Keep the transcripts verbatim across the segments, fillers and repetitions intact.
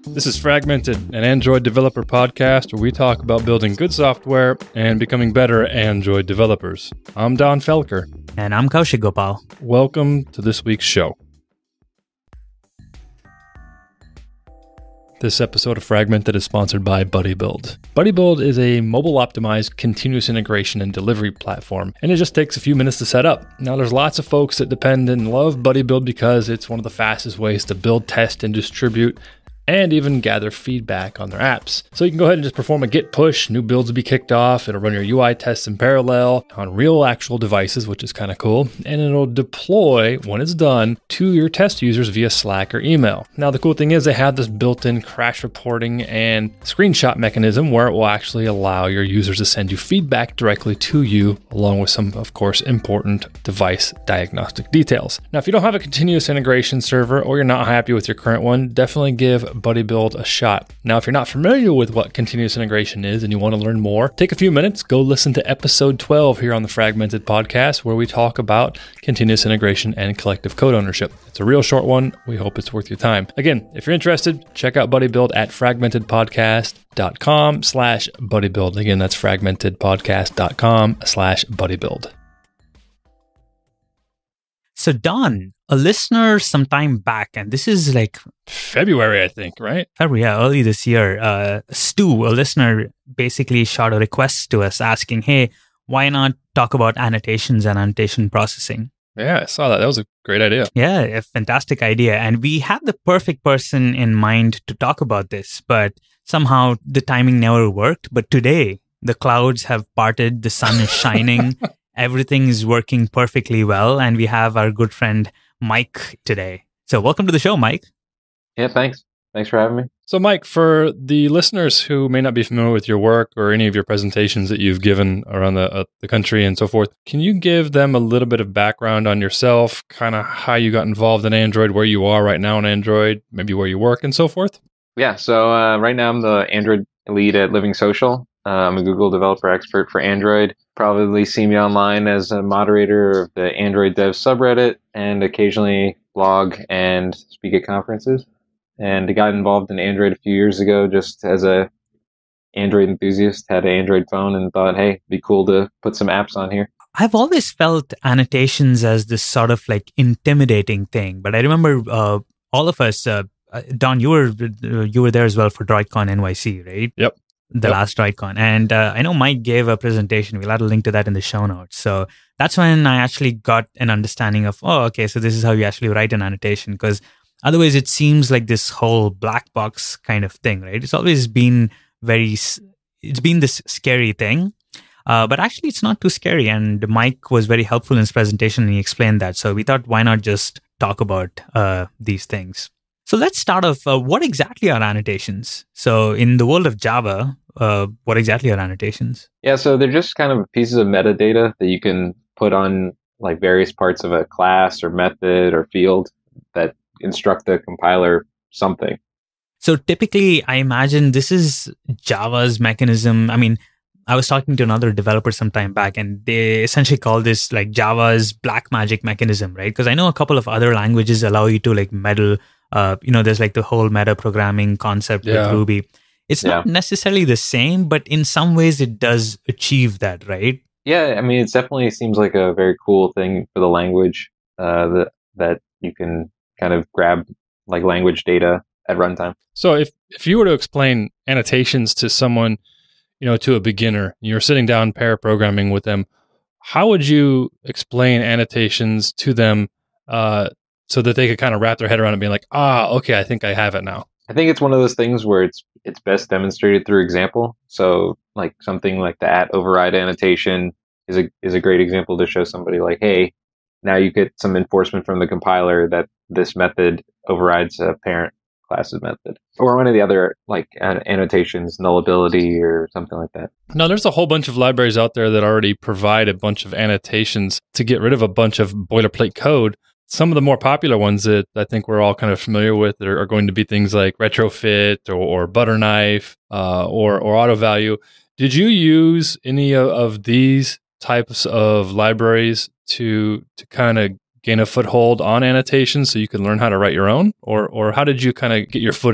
This is Fragmented, an Android developer podcast where we talk about building good software and becoming better Android developers. I'm DonnFelker. And I'm Kaushik Gopal. Welcome to this week's show. This episode of Fragmented is sponsored by BuddyBuild. BuddyBuild is a mobile-optimized continuous integration and delivery platform, and it just takes a few minutes to set up. Now, there's lots of folks that depend and love BuddyBuild because it's one of the fastest ways to build, test, and distribute, and even gather feedback on their apps. So you can go ahead and just perform a git push, new builds will be kicked off, it'll run your U I tests in parallel on real actual devices, which is kind of cool, and it'll deploy, when it's done, to your test users via Slack or email. Now the cool thing is they have this built-in crash reporting and screenshot mechanism where it will actually allow your users to send you feedback directly to you, along with some, of course, important device diagnostic details. Now if you don't have a continuous integration server or you're not happy with your current one, definitely give BuddyBuild a shot. Now, if you're not familiar with what continuous integration is and you want to learn more, take a few minutes, go listen to episode twelve here on the Fragmented Podcast, where we talk about continuous integration and collective code ownership. It's a real short one. We hope it's worth your time. Again, if you're interested, check out BuddyBuild at fragmentedpodcast.com slash BuddyBuild. Again, that's fragmentedpodcast.com slash BuddyBuild. So Don, a listener some time back, and this is like February, I think, right? February, yeah, early this year, uh, Stu, a listener, basically shot a request to us asking, hey, why not talk about annotations and annotation processing? Yeah, I saw that. That was a great idea. Yeah, a fantastic idea. And we had the perfect person in mind to talk about this, but somehow the timing never worked. But today, the clouds have parted, the sun is shining, everything is working perfectly well, and we have our good friend Mike today. So welcome to the show, Mike. Yeah, thanks. Thanks for having me. So Mike, for the listeners who may not be familiar with your work or any of your presentations that you've given around the, uh, the country and so forth, can you give them a little bit of background on yourself, kind of how you got involved in Android, where you are right now in Android, maybe where you work and so forth? Yeah, so uh, right now I'm the Android lead at Living Social. Uh, I'm a Google developer expert for Android. Probably see me online as a moderator of the Android Dev subreddit and occasionally blog and speak at conferences. And I got involved in Android a few years ago just as a Android enthusiast, had an Android phone and thought, hey, it'd be cool to put some apps on here. I've always felt annotations as this sort of like intimidating thing. But I remember uh, all of us, uh, Don, you were, you were there as well for DroidCon N Y C, right? Yep. The yep. last DroidCon. And uh, I know Mike gave a presentation. We'll add a link to that in the show notes. So that's when I actually got an understanding of, oh, okay, so this is how you actually write an annotation. Because otherwise it seems like this whole black box kind of thing, right? It's always been very, it's been this scary thing. Uh, but actually it's not too scary. And Mike was very helpful in his presentation and he explained that. So we thought, why not just talk about uh, these things? So let's start off. Uh, what exactly are annotations? So in the world of Java, uh, what exactly are annotations? Yeah, so they're just kind of pieces of metadata that you can put on like various parts of a class or method or field that instruct the compiler something. So typically, I imagine this is Java's mechanism. I mean, I was talking to another developer some time back, and they essentially call this like Java's black magic mechanism, right? Because I know a couple of other languages allow you to like meddle. Uh, you know, there's like the whole meta programming concept yeah. with Ruby. It's yeah. not necessarily the same, but in some ways it does achieve that, right? Yeah, I mean, it definitely seems like a very cool thing for the language uh, that that you can kind of grab like language data at runtime. So if, if you were to explain annotations to someone, you know, to a beginner, you're sitting down pair programming with them, how would you explain annotations to them uh, so that they could kind of wrap their head around it being like, ah, okay, I think I have it now? I think it's one of those things where it's it's best demonstrated through example. So like something like the at override annotation is a is a great example to show somebody like, hey, now you get some enforcement from the compiler that this method overrides a parent class's method. Or one of the other like an- annotations, nullability or something like that. Now, there's a whole bunch of libraries out there that already provide a bunch of annotations to get rid of a bunch of boilerplate code. Some of the more popular ones that I think we're all kind of familiar with are, are going to be things like retrofit or, or ButterKnife uh, or, or AutoValue. Did you use any of, of these types of libraries to to kind of gain a foothold on annotations so you can learn how to write your own? Or or how did you kind of get your footing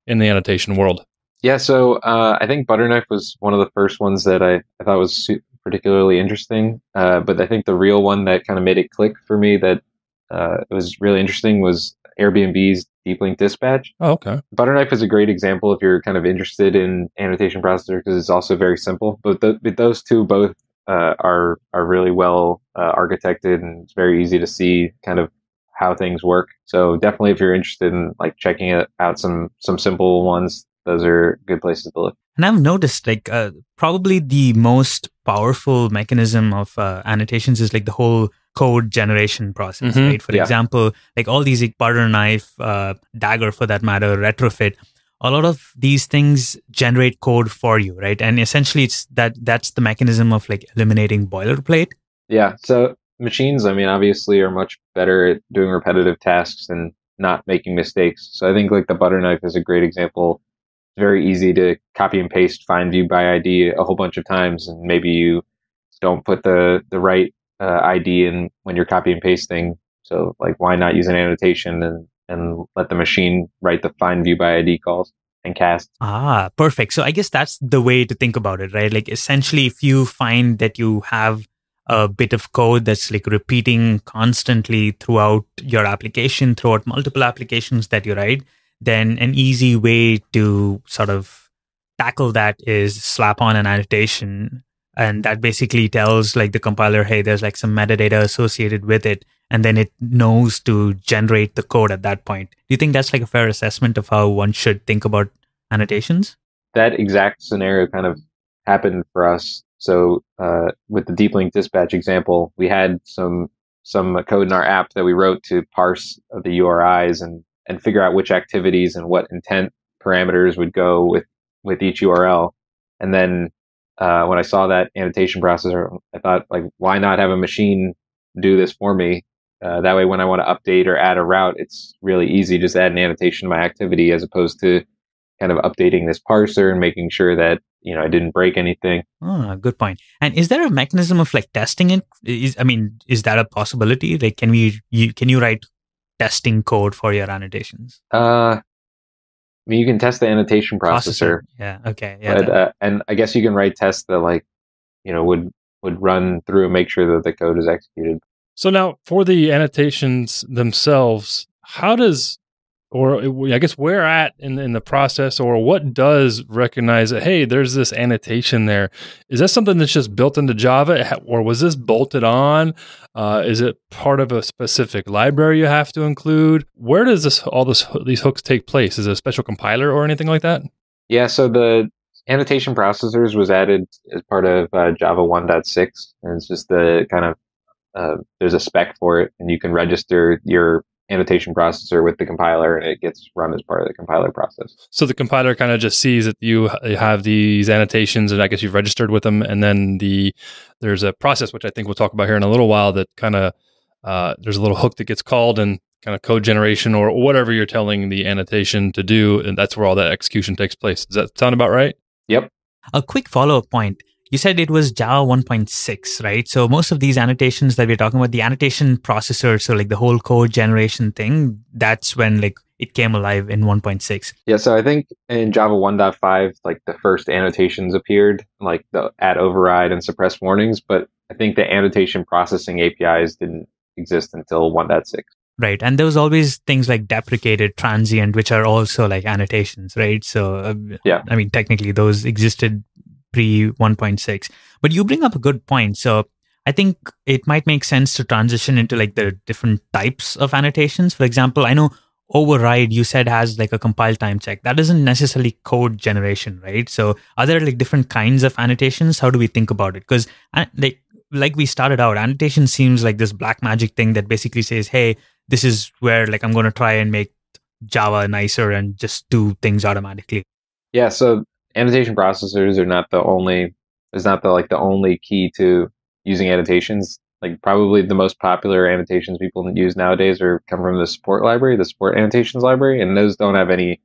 in the annotation world? Yeah, so uh, I think ButterKnife was one of the first ones that I, I thought was su- particularly interesting. Uh, but I think the real one that kind of made it click for me that uh, was really interesting was Airbnb's Deep Link Dispatch. Oh, okay. ButterKnife is a great example if you're kind of interested in annotation processor because it's also very simple. But, th- but those two both uh, are are really well uh, architected, and it's very easy to see kind of how things work. So definitely, if you're interested in like checking it out some some simple ones, those are good places to look. And I've noticed like uh, probably the most powerful mechanism of uh, annotations is like the whole code generation process, Mm-hmm. right? For Yeah. example, like all these like ButterKnife, uh, Dagger for that matter, Retrofit, a lot of these things generate code for you, right? And essentially it's that that's the mechanism of like eliminating boilerplate. Yeah. So machines, I mean, obviously are much better at doing repetitive tasks and not making mistakes. So I think like the ButterKnife is a great example. It's very easy to copy and paste find view by I D a whole bunch of times, and maybe you don't put the the right uh, I D in when you're copy and pasting. So like, why not use an annotation and and let the machine write the find view by I D calls and cast? Ah, perfect. So I guess that's the way to think about it, right? Like essentially, if you find that you have a bit of code that's like repeating constantly throughout your application, throughout multiple applications that you write, then an easy way to sort of tackle that is slap on an annotation. And that basically tells like the compiler, hey, there's like some metadata associated with it. And then it knows to generate the code at that point. Do you think that's like a fair assessment of how one should think about annotations? That exact scenario kind of happened for us. So uh, with the Deep Link Dispatch example, we had some some code in our app that we wrote to parse the U R Is and and figure out which activities and what intent parameters would go with, with each U R L. And then uh, when I saw that annotation processor, I thought, like, why not have a machine do this for me? Uh, that way, when I want to update or add a route, it's really easy. Just add an annotation to my activity as opposed to kind of updating this parser and making sure that, you know, I didn't break anything. Oh, good point. And is there a mechanism of like testing it? Is, I mean, is that a possibility? Like, can we, you, can you write testing code for your annotations? Uh, I mean, you can test the annotation processor. Processor. Yeah. Okay. Yeah. But, that- uh, and I guess you can write tests that, like, you know, would would run through and make sure that the code is executed. So now for the annotations themselves, how does, or I guess where at in, in the process, or what does recognize that, hey, there's this annotation there? Is that something that's just built into Java, or was this bolted on? Uh, is it part of a specific library you have to include? Where does this all this these hooks take place? Is it a special compiler or anything like that? Yeah, so the annotation processors was added as part of uh, Java one point six, and it's just the kind of uh, there's a spec for it, and you can register your annotation processor with the compiler, and it gets run as part of the compiler process. So the compiler kind of just sees that you have these annotations, and I guess you've registered with them, and then the there's a process which I think we'll talk about here in a little while that kind of uh, there's a little hook that gets called and kind of code generation or whatever you're telling the annotation to do, and that's where all that execution takes place. Does that sound about right? Yep. A quick follow-up point. You said it was Java one point six, right? So most of these annotations that we're talking about, the annotation processor, so like the whole code generation thing, that's when like it came alive in one point six. Yeah, so I think in Java one point five, like the first annotations appeared, like the add override and suppress warnings, but I think the annotation processing A P Is didn't exist until one point six. Right. And there was always things like deprecated, transient, which are also like annotations, right? So, uh, yeah, I mean, technically those existed pre one point six. But you bring up a good point. So I think it might make sense to transition into like the different types of annotations. For example, I know override, you said, has like a compile time check. That isn't necessarily code generation, right? So are there like different kinds of annotations? How do we think about it? Because like, like we started out, annotation seems like this black magic thing that basically says, hey, this is where like I'm going to try and make Java nicer and just do things automatically. Yeah, so annotation processors are not the only is not the like the only key to using annotations. Like probably the most popular annotations people use nowadays are come from the support library, the support annotations library, and those don't have any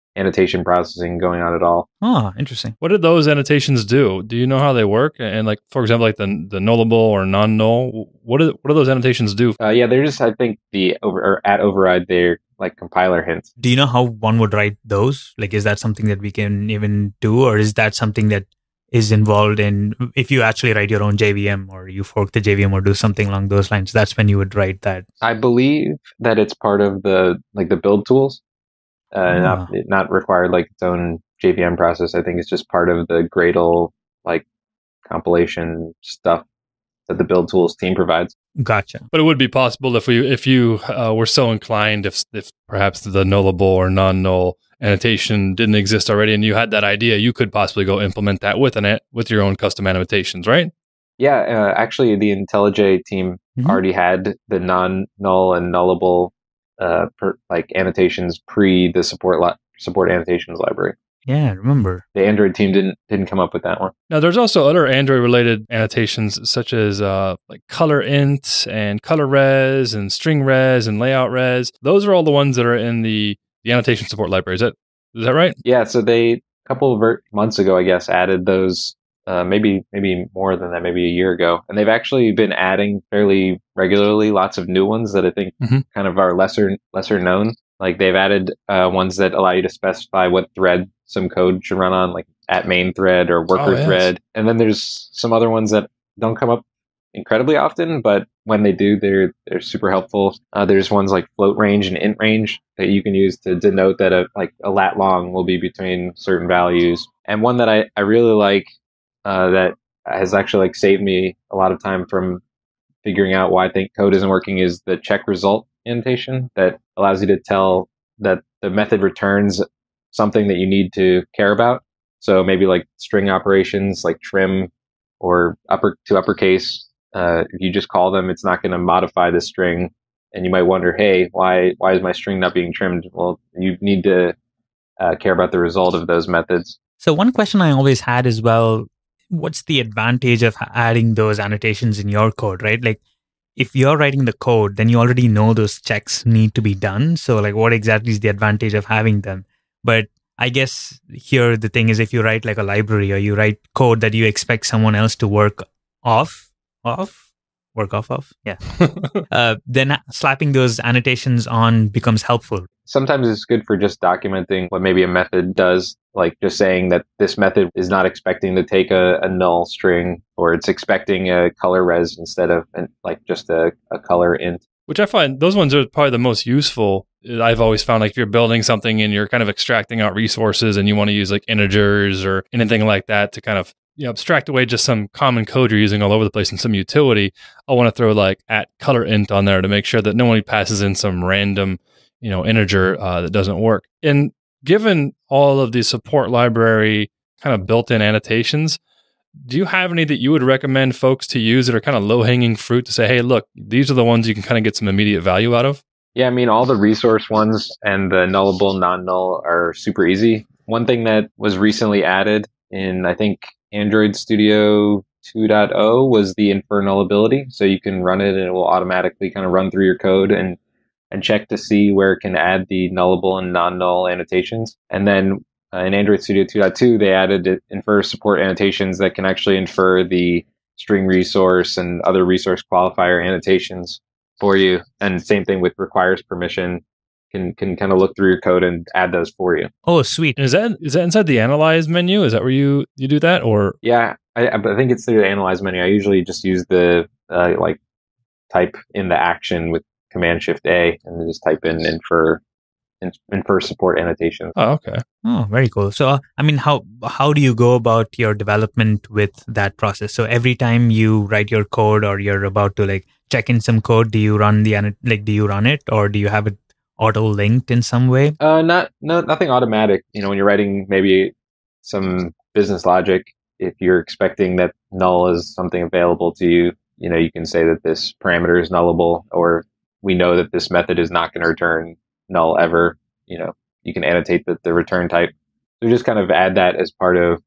annotation processing going on at all. Oh, interesting. What did those annotations do? Do you know how they work? And like, for example, like the the nullable or non-null, what do what do those annotations do? Uh, yeah, they're just, I think, the over or at override, they're like compiler hints. Do you know how one would write those? Like, is that something that we can even do, or is that something that is involved in if you actually write your own J V M or you fork the J V M or do something along those lines? That's when you would write that. I believe that it's part of the like the build tools, uh, Ah. not not required like its own J V M process. I think it's just part of the Gradle like compilation stuff that the build tools team provides. Gotcha. But it would be possible if we if you uh, were so inclined, if if perhaps the nullable or non-null annotation didn't exist already, and you had that idea, you could possibly go implement that with an with your own custom annotations, right? Yeah, uh, actually, the IntelliJ team Mhm. already had the non-null and nullable uh, per, like annotations pre the support li- support annotations library. Yeah, I remember. The Android team didn't didn't come up with that one. Now, there's also other Android-related annotations such as uh, like color int and color res and string res and layout res. Those are all the ones that are in the, the annotation support library. Is that is that right? Yeah, so they a couple of ver- months ago, I guess, added those. Uh, maybe maybe more than that, maybe a year ago, and they've actually been adding fairly regularly lots of new ones that I think Mhm. kind of are lesser lesser known. Like they've added uh, ones that allow you to specify what thread some code should run on, like at main thread or worker Oh, yes. thread. And then there's some other ones that don't come up incredibly often, but when they do, they're they're super helpful. Uh, there's ones like float range and int range that you can use to denote that a like a lat long will be between certain values. And one that I, I really like uh, that has actually like saved me a lot of time from figuring out why I think code isn't working is the check result annotation that allows you to tell that the method returns something that you need to care about. So maybe like string operations like trim or upper to uppercase. Uh, if you just call them, it's not going to modify the string. And you might wonder, hey, why why is my string not being trimmed? Well, you need to uh, care about the result of those methods. So one question I always had is, well, what's the advantage of adding those annotations in your code, right? Like if you're writing the code, then you already know those checks need to be done. So like what exactly is the advantage of having them? But I guess here the thing is if you write like a library or you write code that you expect someone else to work off, off, work off of, yeah. uh, then slapping those annotations on becomes helpful. Sometimes it's good for just documenting what maybe a method does, like just saying that this method is not expecting to take a, a null string, or it's expecting a color res instead of an, like just a, a color int. Which I find those ones are probably the most useful. I've always found like if you're building something and you're kind of extracting out resources and you want to use like integers or anything like that to kind of, you know, abstract away just some common code you're using all over the place and some utility, I want to throw like at color int on there to make sure that no one passes in some random, you know, integer uh, that doesn't work. And given all of the support library kind of built-in annotations, do you have any that you would recommend folks to use that are kind of low-hanging fruit to say, hey, look, these are the ones you can kind of get some immediate value out of? Yeah, I mean, all the resource ones and the nullable, non-null are super easy. One thing that was recently added in, I think, Android Studio two point oh was the infer nullability. So you can run it and it will automatically kind of run through your code and and check to see where it can add the nullable and non-null annotations. And then uh, in Android Studio two point two, they added infer support annotations that can actually infer the string resource and other resource qualifier annotations for you. And same thing with requires permission, can can kind of look through your code and add those for you. Oh, sweet. And is that is that inside the analyze menu? Is that where you, you do that? Or Yeah, I, I think it's through the analyze menu. I usually just use the uh, like type in the action with Command Shift A and then just type in infer infer support annotations. Oh, okay. Oh, very cool. So, uh, I mean, how how do you go about your development with that process? So every time you write your code or you're about to like check in some code, do you run the anno- like do you run it or do you have it auto linked in some way? Uh, not no nothing automatic. You know, when you're writing maybe some business logic, if you're expecting that null is something available to you, you know, you can say that this parameter is nullable, or we know that this method is not going to return null ever. You know, you can annotate the, the return type. So just kind of add that as part of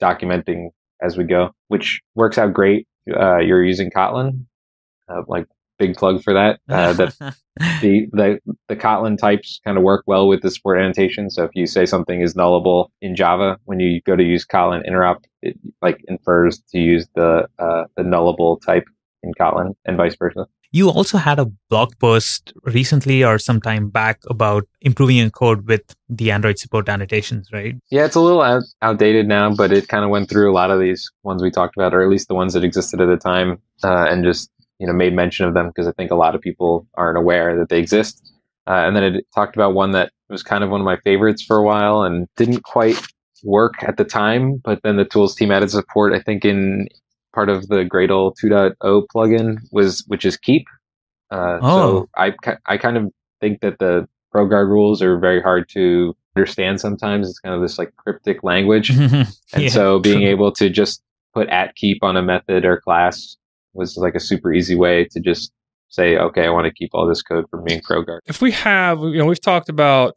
documenting as we go, which works out great. Uh, you're using Kotlin, uh, like big plug for that. Uh, that the, the the Kotlin types kind of work well with the support annotation. So if you say something is nullable in Java, when you go to use Kotlin interop, it like infers to use the uh, the nullable type in Kotlin and vice versa. You also had a blog post recently or some time back about improving your code with the Android Support Annotations, right? Yeah, it's a little out- outdated now, but it kind of went through a lot of these ones we talked about, or at least the ones that existed at the time, uh, and just you know made mention of them because I think a lot of people aren't aware that they exist. Uh, and then it talked about one that was kind of one of my favorites for a while and didn't quite work at the time, but then the tools team added support, I think, in part of the Gradle two point oh plugin, was which is keep. Uh, oh. So I, I kind of think that the ProGuard rules are very hard to understand sometimes. It's kind of this like cryptic language. And yeah. so being able to just put at keep on a method or class was like a super easy way to just say, okay, I want to keep all this code from being ProGuard. If we have, you know, we've talked about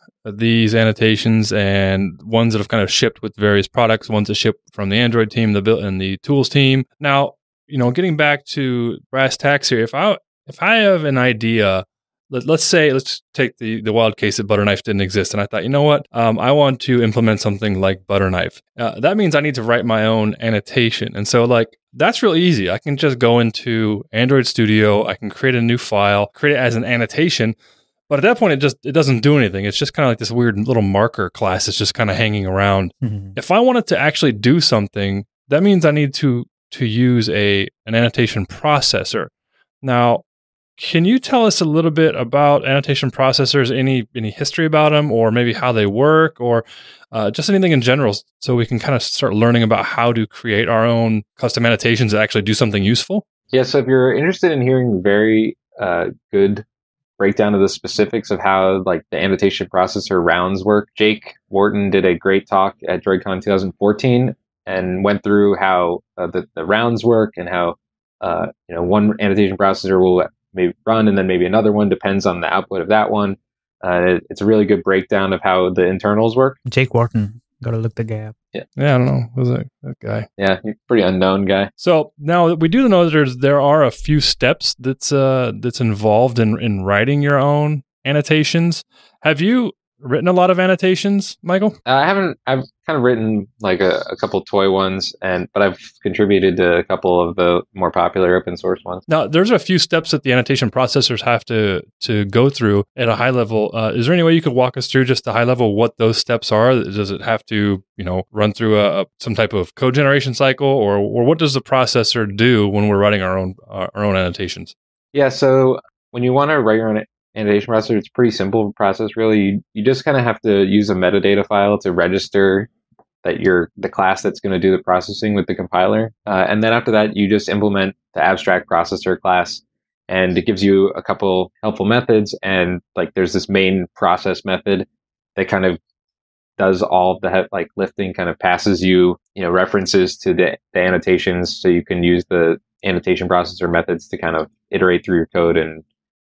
these annotations and ones that have kind of shipped with various products, ones that ship from the Android team, the build and the tools team. Now, you know, getting back to brass tacks here, if I if I have an idea, let, let's say, let's take the, the wild case that ButterKnife didn't exist. And I thought, you know what, um, I want to implement something like ButterKnife. Uh, that means I need to write my own annotation. And so like, that's really easy. I can just go into Android Studio. I can create a new file, create it as an annotation. But at that point, it just it doesn't do anything. It's just kind of like this weird little marker class that's just kind of hanging around. Mm-hmm. If I wanted to actually do something, that means I need to to use a an annotation processor. Now, can you tell us a little bit about annotation processors? Any any history about them, or maybe how they work, or uh, just anything in general, so we can kind of start learning about how to create our own custom annotations that actually do something useful? Yeah. So if you're interested in hearing very uh, good breakdown of the specifics of how like the annotation processor rounds work, Jake Wharton did a great talk at DroidCon twenty fourteen and went through how uh, the, the rounds work and how uh, you know one annotation processor will maybe run and then maybe another one, depends on the output of that one. Uh, it, it's a really good breakdown of how the internals work. Jake Wharton, gotta look the guy up. Yeah, yeah, I don't know, who's that, that guy? Yeah, he's a pretty unknown guy. So now we do know that there's there are a few steps that's uh that's involved in in writing your own annotations. Have you written a lot of annotations, Michael? Uh, I haven't. I've kind of written like a, a couple toy ones, and but I've contributed to a couple of the more popular open source ones. Now, there's a few steps that the annotation processors have to to go through at a high level. Uh, is there any way you could walk us through just the high level what those steps are? Does it have to, you know, run through a some type of code generation cycle, or or what does the processor do when we're writing our own our own annotations? Yeah. So when you want to write your own annotation processor, it's a pretty simple process, really. You, you just kind of have to use a metadata file to register that you're the class that's going to do the processing with the compiler. Uh, and then after that, you just implement the abstract processor class, and it gives you a couple helpful methods. And like there's this main process method that kind of does all the he- like lifting, kind of passes you, you know, references to the, the annotations, so you can use the annotation processor methods to kind of iterate through your code and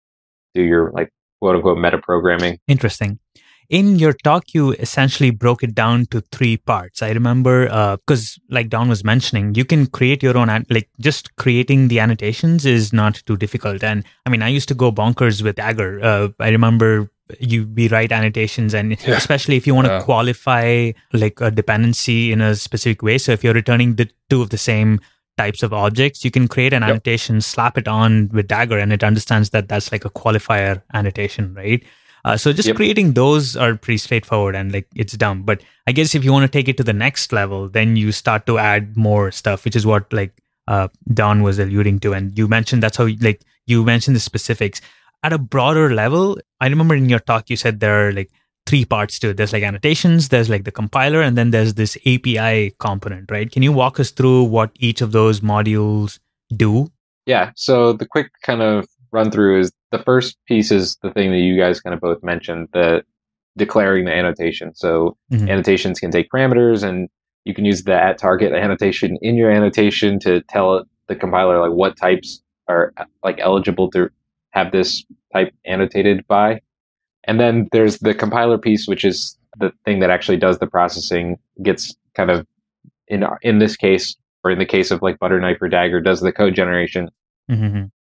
do your like quote unquote meta programming. Interesting. In your talk, you essentially broke it down to three parts. I remember because, uh, like Don was mentioning, you can create your own, an- like just creating the annotations is not too difficult. And I mean, I used to go bonkers with Dagger. Uh, I remember you we write annotations, and yeah. especially if you want to yeah. qualify like a dependency in a specific way. So if you're returning the two of the same types of objects, you can create an yep. annotation, slap it on with Dagger, and it understands that that's like a qualifier annotation, right? Uh, so just yep. creating those are pretty straightforward, and like it's dumb. But I guess if you want to take it to the next level, then you start to add more stuff, which is what like uh, Don was alluding to. And you mentioned that's how like you mentioned the specifics. At a broader level, I remember in your talk, you said there are like three parts to it. There's like annotations, there's like the compiler, and then there's this A P I component, right? Can you walk us through what each of those modules do? Yeah. So the quick kind of run through is the first piece is the thing that you guys kind of both mentioned, the declaring the annotation. So mm-hmm. annotations can take parameters, and you can use the at target annotation in your annotation to tell the compiler like what types are like eligible to have this type annotated by. And then there's the compiler piece, which is the thing that actually does the processing, gets kind of, in in this case, or in the case of like ButterKnife or Dagger, does the code generation. Mm-hmm.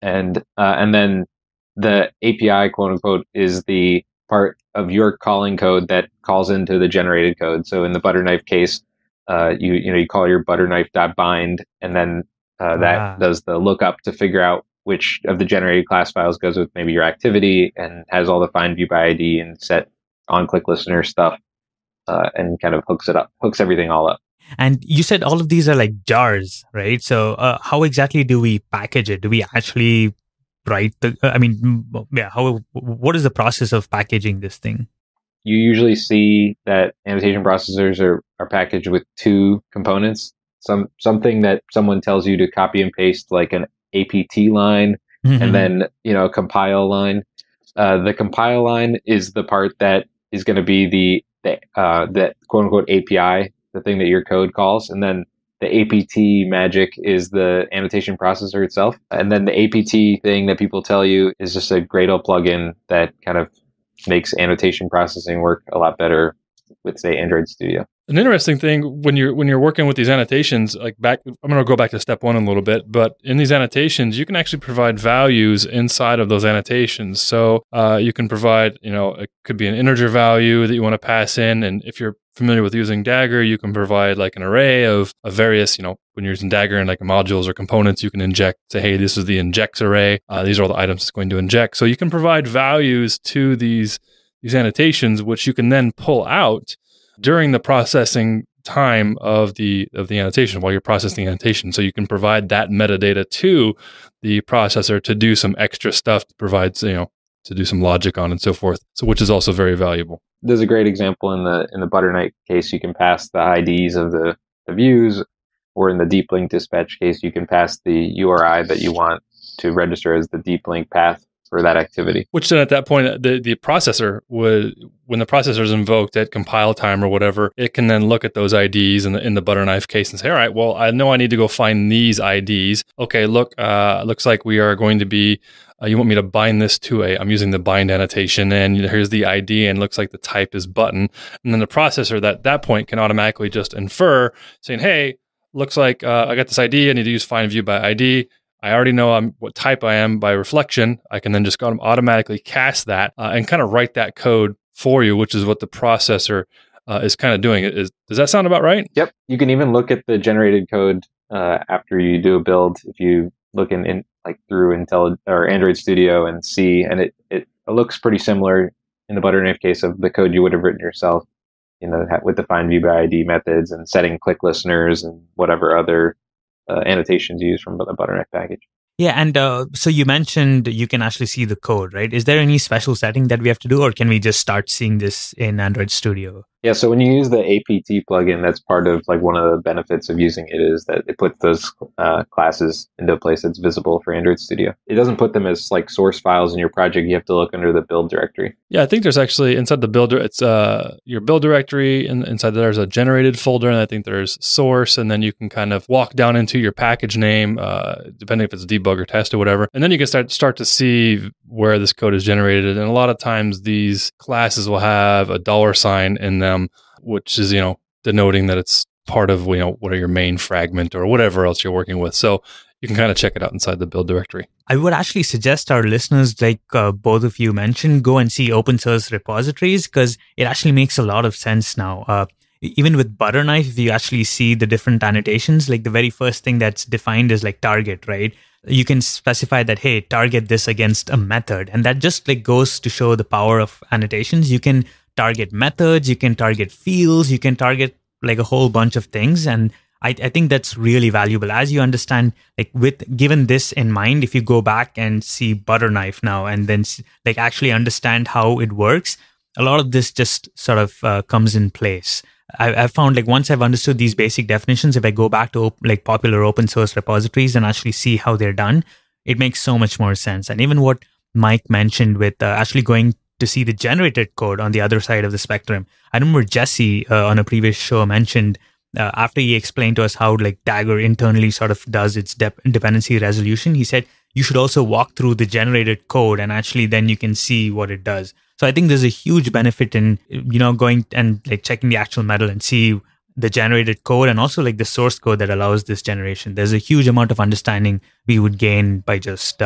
and uh, and then the A P I, quote unquote, is the part of your calling code that calls into the generated code. So in the ButterKnife case, uh, you you know you call your ButterKnife.bind, and then uh, that Wow. does the lookup to figure out which of the generated class files goes with maybe your activity, and has all the find view by I D and set on click listener stuff, uh, and kind of hooks it up, hooks everything all up. And you said all of these are like jars, right? So uh, how exactly do we package it? Do we actually write the, I mean, yeah, how, what is the process of packaging this thing? You usually see that annotation processors are, are packaged with two components. Some something that someone tells you to copy and paste, like an A P T line, mm-hmm. and then, you know, a compile line. Uh, the compile line is the part that is going to be the, the uh, that quote unquote A P I, the thing that your code calls. And then the A P T magic is the annotation processor itself. And then the A P T thing that people tell you is just a Gradle plugin that kind of makes annotation processing work a lot better with, say, Android Studio. An interesting thing when you're when you're working with these annotations, like back, I'm going to go back to step one a little bit, but in these annotations, you can actually provide values inside of those annotations. So uh, you can provide, you know, it could be an integer value that you want to pass in, and if you're familiar with using Dagger, you can provide like an array of, of various, you know, when you're using Dagger and like modules or components, you can inject, say, hey, this is the injects array. Uh, these are all the items it's going to inject. So you can provide values to these these annotations, which you can then pull out during the processing time of the of the annotation while you're processing the annotation. So you can provide that metadata to the processor to do some extra stuff, to provide, you know, to do some logic on and so forth. So which is also very valuable. There's a great example in the in the ButterKnife case. You can pass the I Ds of the, the views, or in the deep link dispatch case, you can pass the U R I that you want to register as the deep link path for that activity. Which then at that point, the, the processor would, when the processor is invoked at compile time or whatever, it can then look at those I Ds in the in the ButterKnife case and say, all right, well, I know I need to go find these I Ds. Okay, look, uh, looks like we are going to be, uh, you want me to bind this to a, I'm using the bind annotation, and here's the I D, and looks like the type is button. And then the processor that, at that point can automatically just infer, saying, hey, looks like uh, I got this I D, I need to use find view by I D. I already know I'm, what type I am by reflection. I can then just go automatically cast that uh, and kind of write that code for you, which is what the processor uh, is kind of doing. Is, does that sound about right? Yep. You can even look at the generated code uh, after you do a build. If you look in, in like through Intel or Android Studio and see, and it, it looks pretty similar in the ButterKnife case of the code you would have written yourself, you know, with the find view by I D methods and setting click listeners and whatever other Uh, annotations used from the ButterKnife package. Yeah, and uh, so you mentioned you can actually see the code, right? Is there any special setting that we have to do, or can we just start seeing this in Android Studio? Yeah, so when you use the A P T plugin, that's part of like one of the benefits of using it is that it puts those uh, classes into a place that's visible for Android Studio. It doesn't put them as like source files in your project. You have to look under the build directory. Yeah, I think there's actually inside the build, it's uh, your build directory, and inside there's a generated folder, and I think there's source, and then you can kind of walk down into your package name, uh, depending if it's debug or test or whatever, and then you can start start to see where this code is generated. And a lot of times these classes will have a dollar sign in them, which is, you know, denoting that it's part of, you know, what are your main fragment or whatever else you're working with. So you can kind of check it out inside the build directory. I would actually suggest our listeners, like uh, both of you mentioned, go and see open source repositories, because it actually makes a lot of sense now. Uh, even with ButterKnife, if you actually see the different annotations, like the very first thing that's defined is like target, right? You can specify that, hey, target this against a method. And that just like goes to show the power of annotations. You can target methods, you can target fields, you can target like a whole bunch of things. And I, I think that's really valuable. As you understand, like with given this in mind, if you go back and see ButterKnife now and then like actually understand how it works, a lot of this just sort of uh, comes in place. I, I've found like once I've understood these basic definitions, if I go back to op- like popular open source repositories and actually see how they're done, it makes so much more sense. And even what Mike mentioned with uh, actually going to see the generated code on the other side of the spectrum. I remember Jesse uh, on a previous show mentioned uh, after he explained to us how like Dagger internally sort of does its de- dependency resolution, he said you should also walk through the generated code and actually then you can see what it does. So I think there's a huge benefit in, you know, going and like checking the actual medal and see the generated code and also like the source code that allows this generation. There's a huge amount of understanding we would gain by just uh,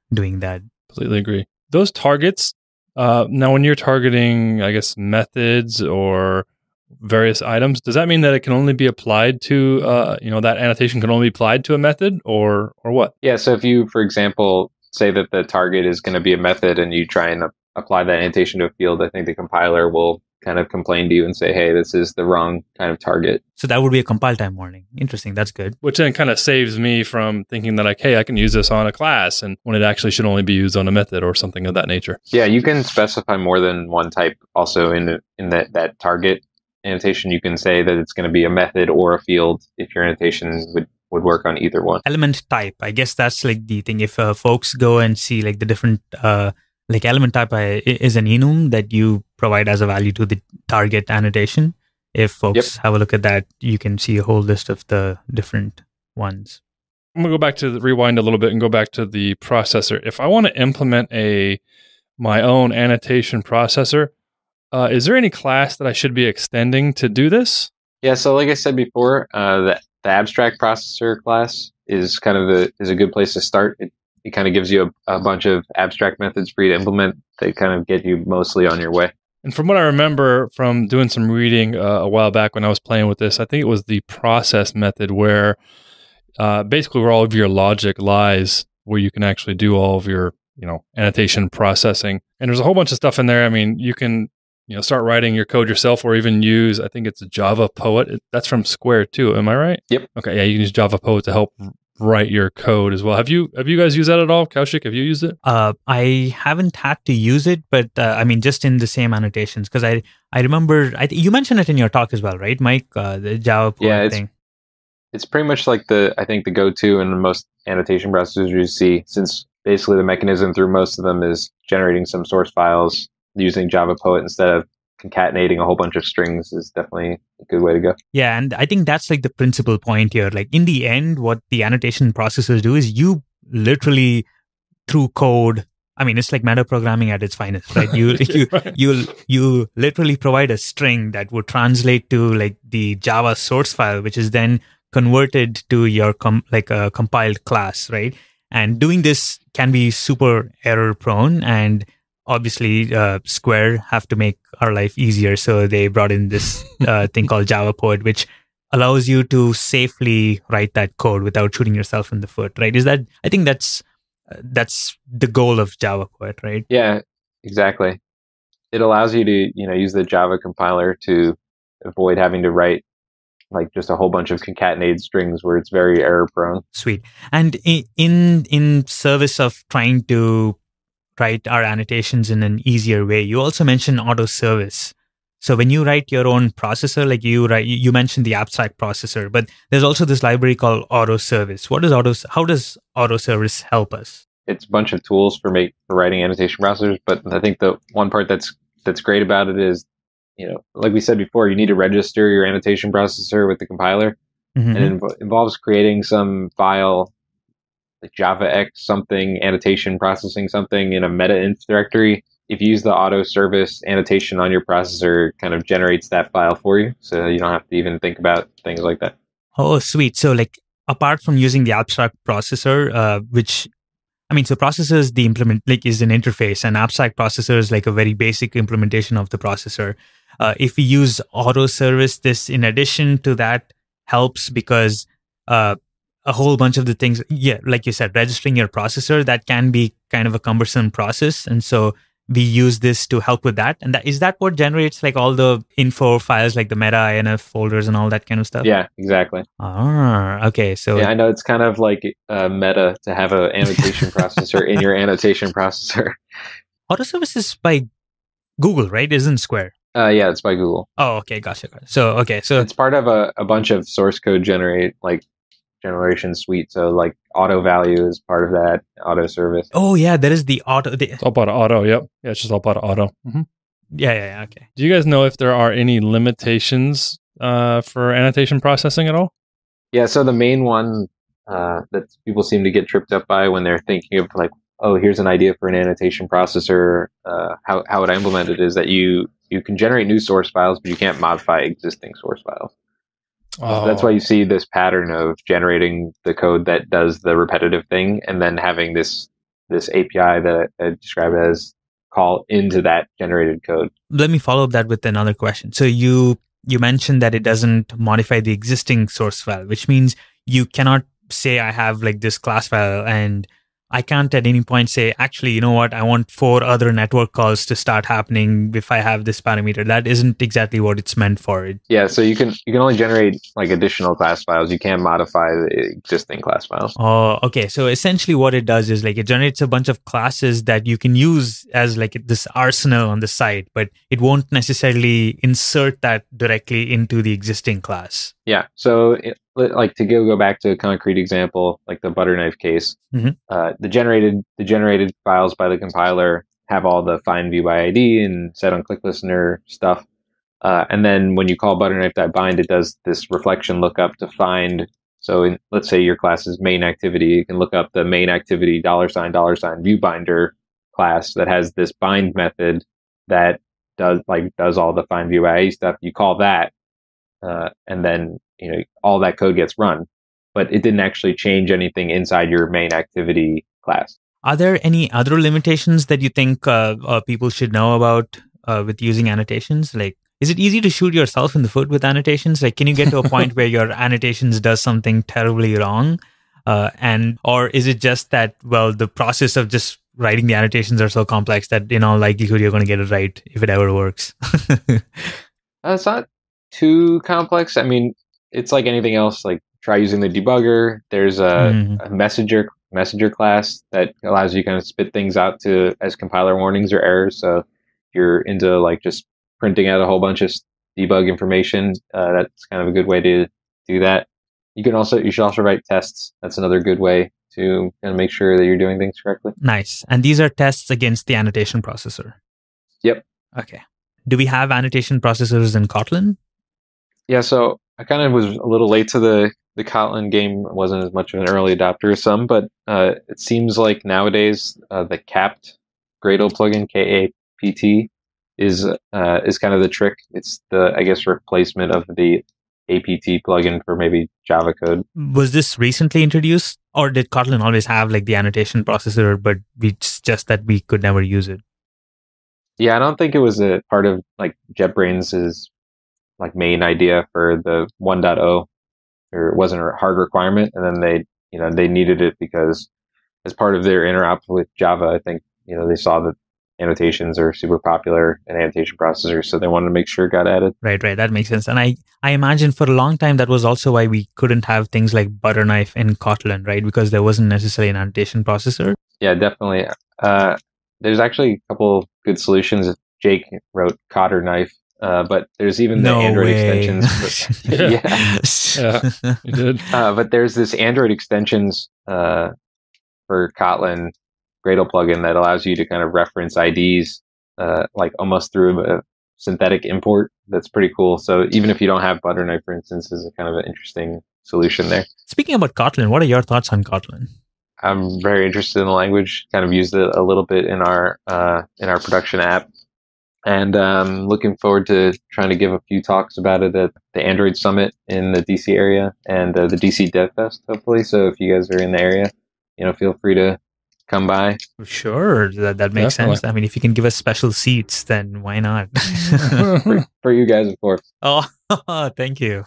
doing that. Completely agree. Those targets, uh, now when you're targeting, I guess, methods or various items, does that mean that it can only be applied to, uh, you know, that annotation can only be applied to a method or or what? Yeah, so if you, for example, say that the target is going to be a method and you try and apply that annotation to a field, I think the compiler will kind of complain to you and say, hey, this is the wrong kind of target. So that would be a compile time warning. Interesting. That's good. Which then kind of saves me from thinking that like, hey, I can use this on a class and when it actually should only be used on a method or something of that nature. Yeah, you can specify more than one type also in in that, that target annotation. You can say that it's going to be a method or a field if your annotation would would work on either one. Element type. I guess that's like the thing. If uh, folks go and see like the different, uh, like element type uh, is an enum that you provide as a value to the target annotation. If folks yep. have a look at that, you can see a whole list of the different ones. I'm going to go back to the, rewind a little bit and go back to the processor. If I want to implement a my own annotation processor, uh, is there any class that I should be extending to do this? Yeah, so like I said before, uh, the, the abstract processor class is kind of the is a good place to start. It, it kind of gives you a, a bunch of abstract methods for you to implement that kind of get you mostly on your way. And from what I remember from doing some reading uh, a while back when I was playing with this, I think it was the process method where uh, basically where all of your logic lies, where you can actually do all of your, you know, annotation processing. And there's a whole bunch of stuff in there. I mean, you can, you know, start writing your code yourself or even use, I think it's JavaPoet. It, that's from Square too. Am I right? Yep. Okay. Yeah. You can use JavaPoet to help write your code as well. Have you, have you guys used that at all? Kaushik, have you used it? Uh, I haven't had to use it, but uh, I mean, just in the same annotations. Cause I, I remember, I th- you mentioned it in your talk as well, right, Mike? Uh, the JavaPoet yeah, it's, thing. It's pretty much like the, I think the go-to in most annotation processors you see, since basically the mechanism through most of them is generating some source files using JavaPoet instead of concatenating a whole bunch of strings is definitely a good way to go. Yeah, and I think that's like the principal point here. Like in the end, what the annotation processors do is you literally through code, I mean, it's like metaprogramming at its finest, right? You you right. you you literally provide a string that would translate to like the Java source file, which is then converted to your com- like a compiled class, right? And doing this can be super error prone, and obviously uh, Square have to make our life easier, so they brought in this uh, thing called JavaPoet, which allows you to safely write that code without shooting yourself in the foot, right? Is that, I think that's uh, that's the goal of JavaPoet, right? Yeah, exactly. It allows you to, you know, use the Java compiler to avoid having to write like just a whole bunch of concatenated strings where it's very error prone. Sweet. And in in, in service of trying to write our annotations in an easier way, you also mentioned AutoService. So when you write your own processor, like you write, you mentioned the abstract processor, but there's also this library called AutoService. What does Auto? How does AutoService help us? It's a bunch of tools for make for writing annotation processors, but I think the one part that's that's great about it is, you know, like we said before, you need to register your annotation processor with the compiler, mm-hmm. and it inv- involves creating some file like JavaX something, annotation processing something in a meta-inf directory. If you use the AutoService annotation on your processor, it kind of generates that file for you. So you don't have to even think about things like that. Oh, sweet. So like apart from using the abstract processor, uh, which, I mean, so processors, the implement like is an interface, and abstract processor is like a very basic implementation of the processor. Uh, if we use AutoService, this in addition to that helps because, uh, a whole bunch of the things, yeah, like you said, registering your processor, that can be kind of a cumbersome process. And so we use this to help with that. And that, is that what generates like all the info files, like the meta I N F folders and all that kind of stuff? Yeah, exactly. Ah, okay. So yeah, I know it's kind of like uh, meta to have an annotation processor in your annotation processor. AutoService is by Google, right? Isn't Square? Uh, yeah, it's by Google. Oh, okay. Gotcha. gotcha. So, okay. So it's part of a, a bunch of source code generate like generation suite. So like auto value is part of that AutoService. Oh yeah, there is the auto. The... It's all part of auto. Yep. Yeah, it's just all part of auto. Mm-hmm. Yeah, yeah, yeah. Okay. Do you guys know if there are any limitations uh, for annotation processing at all? Yeah. So the main one uh, that people seem to get tripped up by when they're thinking of like, oh, here's an idea for an annotation processor. Uh, how how would I implement it? Is that you you can generate new source files, but you can't modify existing source files. Oh. So that's why you see this pattern of generating the code that does the repetitive thing and then having this this A P I that I describe as call into that generated code. Let me follow up that with another question. So you you mentioned that it doesn't modify the existing source file, which means you cannot say I have like this class file and I can't at any point say, actually, you know what, I want four other network calls to start happening if I have this parameter. That isn't exactly what it's meant for. Yeah, so you can you can only generate like additional class files. You can't modify the existing class files. Oh, okay. So essentially what it does is like it generates a bunch of classes that you can use as like this arsenal on the side, but it won't necessarily insert that directly into the existing class. Yeah. So it, like to go go back to a concrete example, like the ButterKnife case, mm-hmm. uh, the generated the generated files by the compiler have all the find view by I D and set on click listener stuff. Uh, and then when you call ButterKnife.bind, it does this reflection lookup to find. So in, let's say your class is main activity, you can look up the main activity dollar sign dollar sign viewbinder class that has this bind method that does like does all the find view by I D stuff. You call that, uh, and then you know all that code gets run, but it didn't actually change anything inside your main activity class. Are there any other limitations that you think uh, uh, people should know about uh, with using annotations? Like, is it easy to shoot yourself in the foot with annotations? Like, can you get to a point where your annotations does something terribly wrong? Uh, and, or is it just that, well, the process of just writing the annotations are so complex that in all likelihood, you're going to get it right if it ever works? uh, it's not too complex. I mean, it's like anything else, like try using the debugger. There's a, mm. a messenger messenger class that allows you to kind of spit things out to as compiler warnings or errors. So if you're into like just printing out a whole bunch of debug information, uh, that's kind of a good way to do that. You can also, you should also write tests. That's another good way to kind of make sure that you're doing things correctly. Nice. And these are tests against the annotation processor. Yep. Okay. Do we have annotation processors in Kotlin? Yeah. So I kind of was a little late to the The Kotlin game. Wasn't as much of an early adopter as some, but uh, it seems like nowadays uh, the kapt Gradle plugin, K A P T, is uh, is kind of the trick. It's the, I guess, replacement of the A P T plugin for maybe Java code. Was this recently introduced, or did Kotlin always have like the annotation processor, but it's just that we could never use it? Yeah, I don't think it was a part of like JetBrains' like main idea for the one point oh. Or it wasn't a hard requirement, and then they, you know, they needed it because as part of their interop with Java, I think, you know, they saw that annotations are super popular in annotation processors, so they wanted to make sure it got added. Right, right, that makes sense. And I, I imagine for a long time that was also why we couldn't have things like ButterKnife in Kotlin, right? Because there wasn't necessarily an annotation processor. Yeah, definitely. Uh, there's actually a couple good solutions. Jake wrote KotterKnife. Uh, but there's even no the Android way. extensions. But, yeah, yeah, you did. Uh, but there's this Android extensions uh, for Kotlin Gradle plugin that allows you to kind of reference I Ds uh, like almost through a synthetic import. That's pretty cool. So even if you don't have ButterKnife, for instance, is a kind of an interesting solution there. Speaking about Kotlin, what are your thoughts on Kotlin? I'm very interested in the language. Kind of used it a little bit in our uh, in our production app. And um, looking forward to trying to give a few talks about it at the Android Summit in the D C area and uh, the D C Dev Fest, hopefully. So if you guys are in the area, you know, feel free to come by. Sure, that that makes Definitely. sense. I mean, if you can give us special seats, then why not? for, for you guys, of course. Oh, thank you.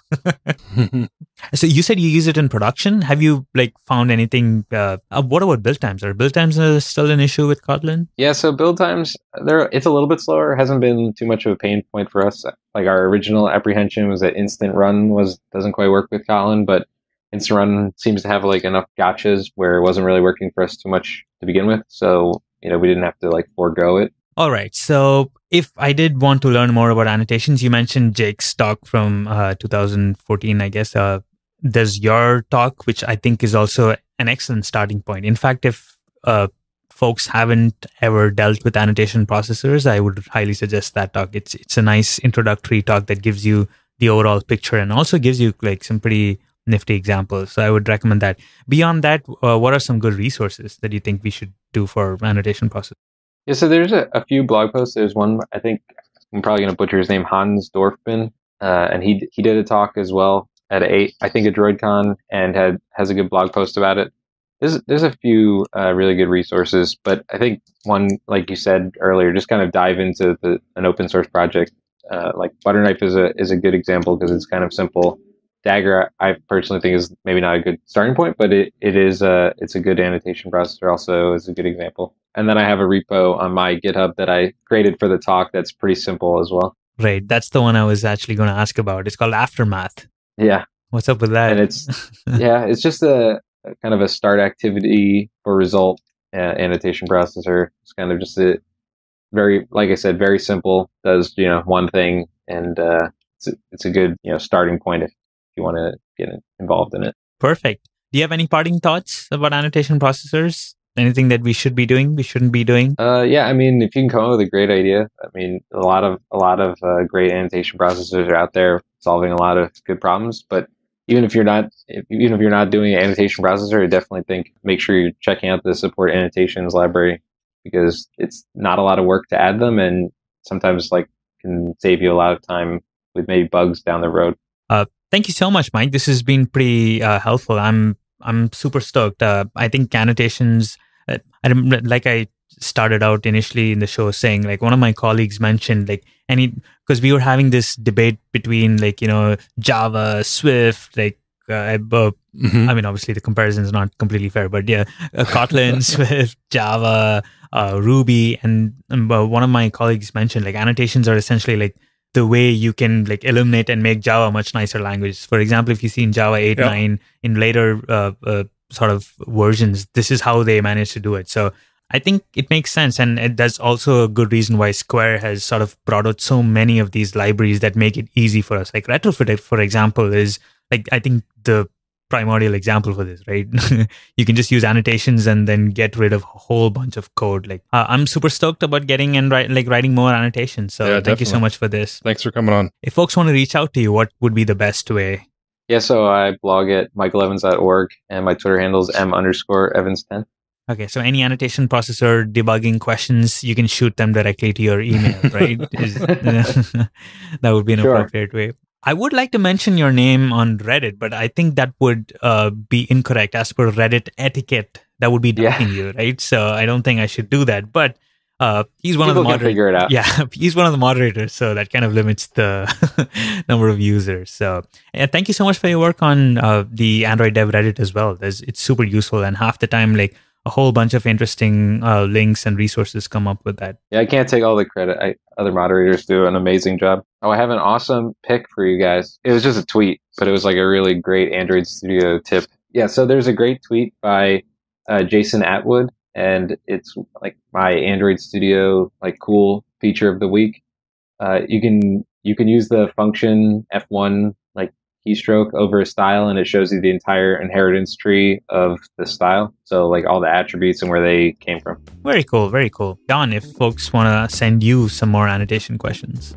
So you said you use it in production. Have you like found anything? Uh, uh, what about build times? Are build times uh, still an issue with Kotlin? Yeah, so build times, there it's a little bit slower. It hasn't been too much of a pain point for us. Like our original apprehension was that instant run was doesn't quite work with Kotlin, but instant run seems to have like enough gotchas where it wasn't really working for us too much to begin with. So, you know, we didn't have to like forego it. All right. So if I did want to learn more about annotations, you mentioned Jake's talk from uh, two thousand fourteen, I guess. Uh, there's your talk, which I think is also an excellent starting point. In fact, if uh, folks haven't ever dealt with annotation processors, I would highly suggest that talk. It's it's a nice introductory talk that gives you the overall picture and also gives you like some pretty nifty examples. So I would recommend that. Beyond that, uh, what are some good resources that you think we should do for annotation processors? Yeah, so there's a, a few blog posts. There's one, I think I'm probably going to butcher his name, Hans Dorfman, uh, and he he did a talk as well at a, I think a DroidCon, and had has a good blog post about it. there's there's a few uh, really good resources, but I think one, like you said earlier, just kind of dive into the, an open source project. Uh, like ButterKnife is a is a good example because it's kind of simple. Dagger, I personally think, is maybe not a good starting point, but it, it is a it's a good annotation processor. Also, is a good example. And then I have a repo on my GitHub that I created for the talk that's pretty simple as well. Right, that's the one I was actually going to ask about. It's called Aftermath. Yeah, what's up with that? And it's yeah, it's just a, a kind of a start activity for result uh, annotation processor. It's kind of just a very, like I said, very simple. Does you know one thing, and uh, it's a, it's a good you know starting point if you want to get involved in it. Perfect. Do you have any parting thoughts about annotation processors? Anything that we should be doing, we shouldn't be doing? Uh, yeah, I mean, if you can come up with a great idea, I mean, a lot of a lot of uh, great annotation processors are out there solving a lot of good problems. But even if you're not, if, even if you're not doing an annotation processor, I definitely think make sure you're checking out the support annotations library because it's not a lot of work to add them, and sometimes like can save you a lot of time with maybe bugs down the road. Uh, thank you so much, Mike. This has been pretty uh, helpful. I'm I'm super stoked. Uh, I think annotations, uh, I like I started out initially in the show saying, like, one of my colleagues mentioned, like, any, because we were having this debate between, like, you know, Java, Swift, like, uh, uh, mm-hmm. I mean, obviously the comparison is not completely fair, but yeah, uh, Kotlin, Swift, Java, uh, Ruby. And uh, one of my colleagues mentioned, like, annotations are essentially like the way you can like eliminate and make Java a much nicer language. For example, if you see in Java eight, yep. nine, in later uh, uh, sort of versions, this is how they managed to do it. So I think it makes sense. And it, that's also a good reason why Square has sort of brought out so many of these libraries that make it easy for us. Like Retrofit, for example, is like, I think the primordial example for this, right? You can just use annotations and then get rid of a whole bunch of code. Like uh, I'm super stoked about getting and write, like writing more annotations. So yeah, thank definitely. you so much for this. Thanks for coming on. If folks want to reach out to you, what would be the best way? Yeah, so I blog at michael evans dot org and my Twitter handle is m underscore evans ten. Okay, so any annotation processor debugging questions, you can shoot them directly to your email, right? Is, that would be an sure. appropriate way. I would like to mention your name on Reddit, but I think that would uh, be incorrect as per Reddit etiquette. That would be ducking yeah. you, right? So I don't think I should do that. But uh, he's one People of the moderators. Figure it out. Yeah, he's one of the moderators, so that kind of limits the number of users. So yeah, thank you so much for your work on uh, the Android Dev Reddit as well. There's, it's super useful, and half the time, like, a whole bunch of interesting uh, links and resources come up with that. Yeah, I can't take all the credit. I, other moderators do an amazing job. Oh, I have an awesome pick for you guys. It was just a tweet, but it was like a really great Android Studio tip. Yeah, so there's a great tweet by uh, Jason Atwood, and it's like my Android Studio like cool feature of the week. Uh, you can you can use the function F one like keystroke over a style, and it shows you the entire inheritance tree of the style. So like all the attributes and where they came from. Very cool, very cool. Don, if folks want to send you some more annotation questions.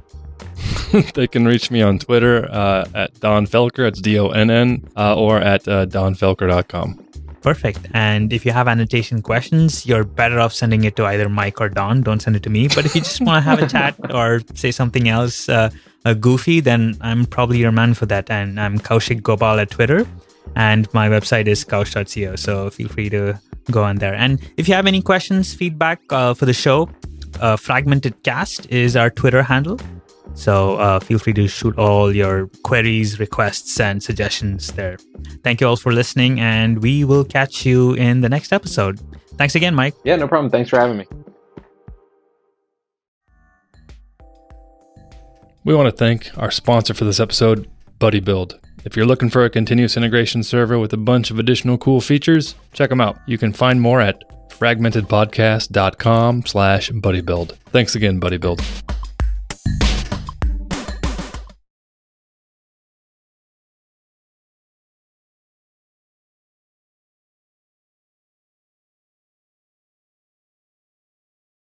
They can reach me on Twitter uh, at DonnFelker, it's D O N N, uh, or at uh, Don Felker dot com. Perfect. And if you have annotation questions, you're better off sending it to either Mike or Don. Don't send it to me. But if you just want to have a chat or say something else uh, uh, goofy, then I'm probably your man for that. And I'm Kaushik Gopal at Twitter. And my website is kaush dot co. So feel free to go on there. And if you have any questions, feedback uh, for the show, uh, Fragmented Cast is our Twitter handle. So uh, feel free to shoot all your queries, requests, and suggestions there. Thank you all for listening, and we will catch you in the next episode. Thanks again, Mike. Yeah, no problem. Thanks for having me. We want to thank our sponsor for this episode, BuddyBuild. If you're looking for a continuous integration server with a bunch of additional cool features, check them out. You can find more at fragmented podcast dot com slash BuddyBuild. Thanks again, BuddyBuild.